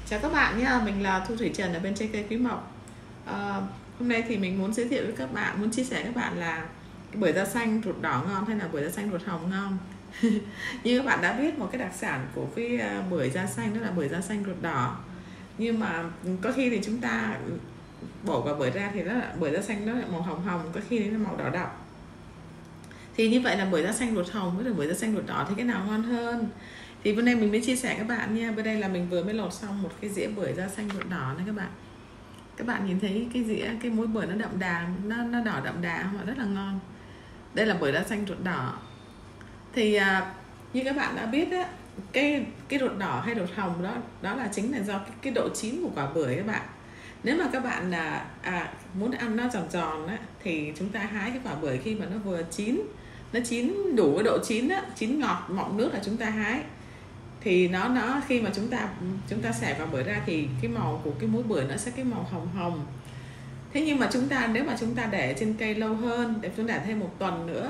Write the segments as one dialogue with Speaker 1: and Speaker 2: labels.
Speaker 1: Chào các bạn nhé, mình là Thu Thủy Trần ở bên trái cây Quý Mộc. Hôm nay thì mình muốn giới thiệu với các bạn, muốn chia sẻ với các bạn là cái bưởi da xanh ruột đỏ ngon hay là bưởi da xanh ruột hồng ngon. Như các bạn đã biết, một cái đặc sản của cái bưởi da xanh đó là bưởi da xanh ruột đỏ. Nhưng mà có khi thì chúng ta bổ vào bưởi ra thì bưởi da xanh nó là màu hồng hồng, có khi nó màu đỏ đậm. Thì như vậy là bưởi da xanh ruột hồng với bưởi da xanh ruột đỏ thì cái nào ngon hơn? Thì bên đây mình mới chia sẻ các bạn nha. Bên đây là mình vừa mới lột xong một cái dĩa bưởi da xanh ruột đỏ này các bạn. Các bạn nhìn thấy cái dĩa, cái múi bưởi nó đậm đà, nó đỏ đậm đà không ạ? Rất là ngon. Đây là bưởi da xanh ruột đỏ. Thì như các bạn đã biết á, cái ruột đỏ hay ruột hồng đó là chính là do cái độ chín của quả bưởi các bạn. Nếu mà các bạn muốn ăn nó giòn giòn á, thì chúng ta hái cái quả bưởi khi mà nó vừa chín, nó chín đủ cái độ chín á, chín ngọt mọng nước là chúng ta hái. Thì nó khi mà chúng ta xẻ vào bưởi ra thì cái màu của cái múi bưởi nó sẽ cái màu hồng hồng. Thế nhưng mà nếu mà chúng ta để trên cây lâu hơn, để chúng ta để thêm một tuần nữa,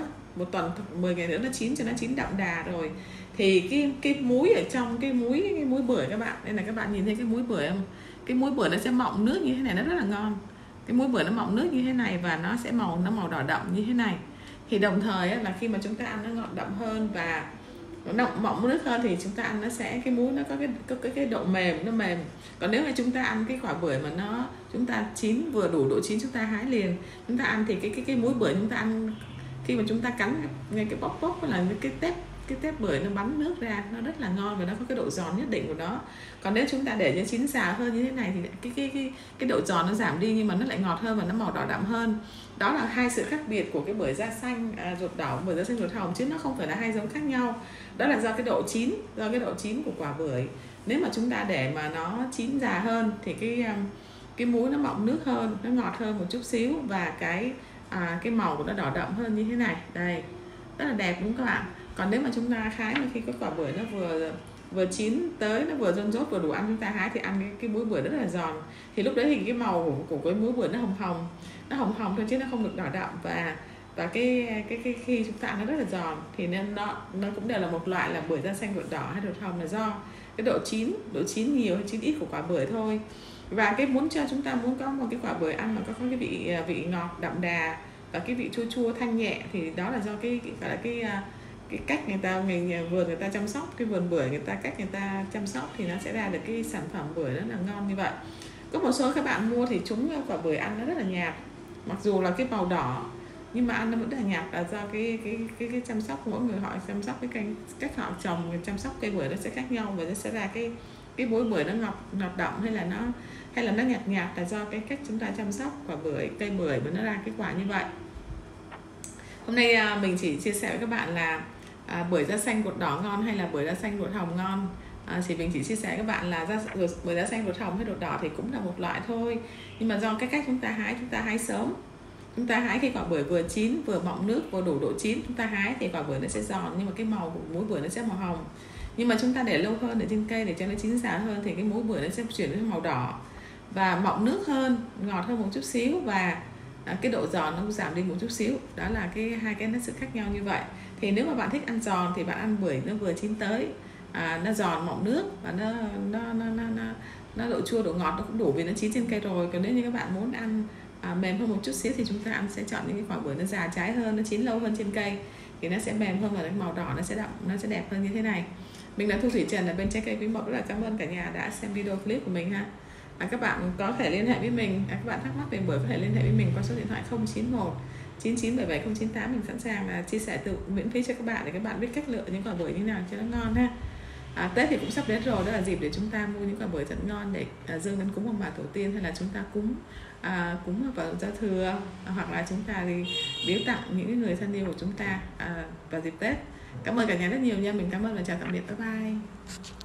Speaker 1: 10 ngày nữa nó chín, cho nó chín đậm đà rồi, thì cái múi ở trong cái múi bưởi các bạn, đây là các bạn nhìn thấy cái múi bưởi không? Cái múi bưởi nó sẽ mọng nước như thế này, nó rất là ngon. Cái múi bưởi nó mọng nước như thế này và nó sẽ màu đỏ đậm như thế này. Thì đồng thời là khi mà chúng ta ăn nó ngọt đậm hơn và nó mọng nước hơn thì chúng ta ăn nó sẽ cái múi nó có cái độ mềm, nó mềm. Còn nếu mà chúng ta ăn cái quả bưởi mà chúng ta chín vừa đủ độ chín, chúng ta hái liền chúng ta ăn thì cái múi bưởi chúng ta ăn khi mà chúng ta cắn ngay cái bóc là cái tép bưởi nó bắn nước ra, nó rất là ngon và nó có cái độ giòn nhất định của nó. Còn nếu chúng ta để cho chín xào hơn như thế này thì cái độ giòn nó giảm đi, nhưng mà nó lại ngọt hơn và nó màu đỏ đậm hơn. Đó là hai sự khác biệt của cái bưởi da xanh ruột đỏ, bưởi da xanh ruột hồng, chứ nó không phải là hai giống khác nhau. Đó là do cái độ chín của quả bưởi. Nếu mà chúng ta để mà nó chín già hơn thì cái múi nó mọng nước hơn, nó ngọt hơn một chút xíu, và cái màu của nó đỏ đậm hơn như thế này. Đây, rất là đẹp đúng không các bạn? Còn nếu mà chúng ta hái mà khi cái quả bưởi nó vừa chín tới, nó vừa rôn rốt vừa đủ ăn, chúng ta hái thì ăn cái múi bưởi rất là giòn. Thì lúc đấy thì cái màu của cái múi bưởi nó hồng hồng thôi chứ nó không được đỏ đậm, và cái khi chúng ta ăn nó rất là giòn. Thì nên nó cũng đều là một loại là bưởi da xanh ruột đỏ hay ruột hồng, là do cái độ chín nhiều hay chín ít của quả bưởi thôi. Và chúng ta muốn có một cái quả bưởi ăn mà có cái vị ngọt đậm đà và cái vị chua chua thanh nhẹ, thì đó là do cái cách vườn người ta chăm sóc, cái vườn bưởi cách người ta chăm sóc thì nó sẽ ra được cái sản phẩm bưởi rất là ngon như vậy. Có một số các bạn mua thì quả bưởi ăn nó rất là nhạt, mặc dù là cái màu đỏ nhưng mà ăn nó vẫn rất là nhạt, là do cái chăm sóc, mỗi người họ chăm sóc cách họ trồng chăm sóc cây bưởi nó sẽ khác nhau, và nó sẽ ra cái múi bưởi nó ngọt đậm hay là nó nhạt nhạt, là do cái cách chúng ta chăm sóc cây bưởi mà nó ra cái quả như vậy. Hôm nay mình chỉ chia sẻ với các bạn là bưởi da xanh ruột đỏ ngon hay là bưởi da xanh ruột hồng ngon. Thì mình chỉ chia sẻ với các bạn là bưởi da xanh ruột hồng hay ruột đỏ thì cũng là một loại thôi, nhưng mà do cái cách chúng ta hái sớm, chúng ta hái khi quả bưởi vừa chín, vừa mọng nước, vừa đủ độ chín, chúng ta hái thì quả bưởi nó sẽ giòn, nhưng mà cái màu của múi bưởi nó sẽ màu hồng. Nhưng mà chúng ta để lâu hơn ở trên cây để cho nó chín già hơn thì cái múi bưởi nó sẽ chuyển đến màu đỏ và mọng nước hơn, ngọt hơn một chút xíu, và cái độ giòn nó cũng giảm đi một chút xíu. Đó là hai cái sự khác nhau như vậy. Thì nếu mà bạn thích ăn giòn thì bạn ăn bưởi nó vừa chín tới, nó giòn mọng nước và nó độ chua độ ngọt nó cũng đủ vì nó chín trên cây rồi. Còn nếu như các bạn muốn ăn mềm hơn một chút xíu thì chúng ta sẽ chọn những cái quả bưởi nó già trái hơn, nó chín lâu hơn trên cây thì nó sẽ mềm hơn và cái màu đỏ nó sẽ đậm, nó sẽ đẹp hơn như thế này. Mình là Thu Thủy Trần ở bên trái cây Quý Mộc. Rất là cảm ơn cả nhà đã xem video clip của mình ha. Các bạn có thể liên hệ với mình, các bạn thắc mắc về bưởi có thể liên hệ với mình qua số điện thoại 091 9977 098. Mình sẵn sàng chia sẻ miễn phí cho các bạn để các bạn biết cách lựa những quả bưởi như nào cho nó ngon ha. Tết thì cũng sắp đến rồi, đó là dịp để chúng ta mua những quả bưởi thật ngon để dâng lên cúng ông bà tổ tiên, hay là chúng ta cúng vào giao thừa, hoặc là chúng ta đi biếu tặng những người thân yêu của chúng ta vào dịp Tết. Cảm ơn cả nhà rất nhiều nha. Mình cảm ơn và chào tạm biệt, bye bye.